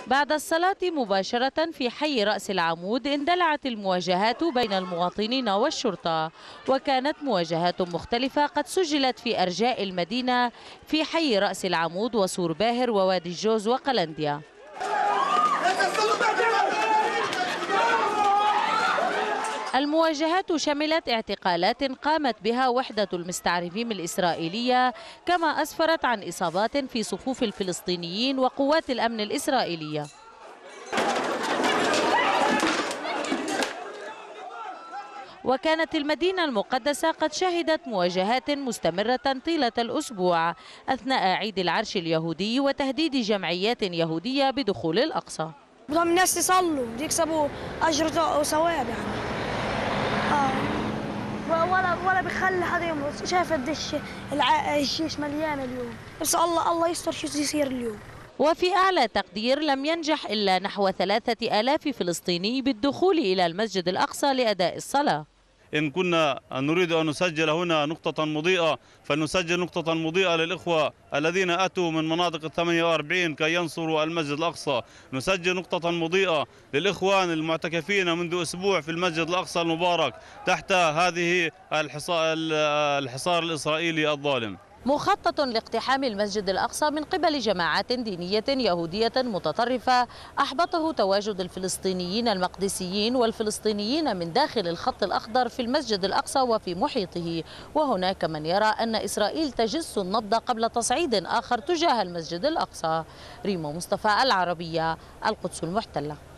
بعد الصلاة مباشرة في حي رأس العمود اندلعت المواجهات بين المواطنين والشرطة، وكانت مواجهات مختلفة قد سجلت في أرجاء المدينة في حي رأس العمود وسور باهر ووادي الجوز وقلنديا. المواجهات شملت اعتقالات قامت بها وحدة المستعربين الإسرائيلية، كما أسفرت عن إصابات في صفوف الفلسطينيين وقوات الأمن الإسرائيلية. وكانت المدينة المقدسة قد شهدت مواجهات مستمرة طيلة الأسبوع أثناء عيد العرش اليهودي وتهديد جمعيات يهودية بدخول الأقصى. بدهم الناس يصلوا يكسبوا أجر وثواب يعني. ولا بخلي حدا يمرض. شايف قديش الجيش مليان اليوم، بس الله يستر شو يصير اليوم. وفي أعلى تقدير لم ينجح إلا نحو 3000 فلسطيني بالدخول إلى المسجد الأقصى لأداء الصلاة. إن كنا نريد أن نسجل هنا نقطة مضيئة فلنسجل نقطة مضيئة للإخوة الذين أتوا من مناطق 48 كي ينصروا المسجد الأقصى. نسجل نقطة مضيئة للإخوان المعتكفين منذ أسبوع في المسجد الأقصى المبارك تحت هذه الحصار الإسرائيلي الظالم. مخطط لاقتحام المسجد الأقصى من قبل جماعات دينية يهودية متطرفة أحبطه تواجد الفلسطينيين المقدسيين والفلسطينيين من داخل الخط الأخضر في المسجد الأقصى وفي محيطه، وهناك من يرى أن إسرائيل تجس النبض قبل تصعيد آخر تجاه المسجد الأقصى. ريما مصطفى، العربية، القدس المحتلة.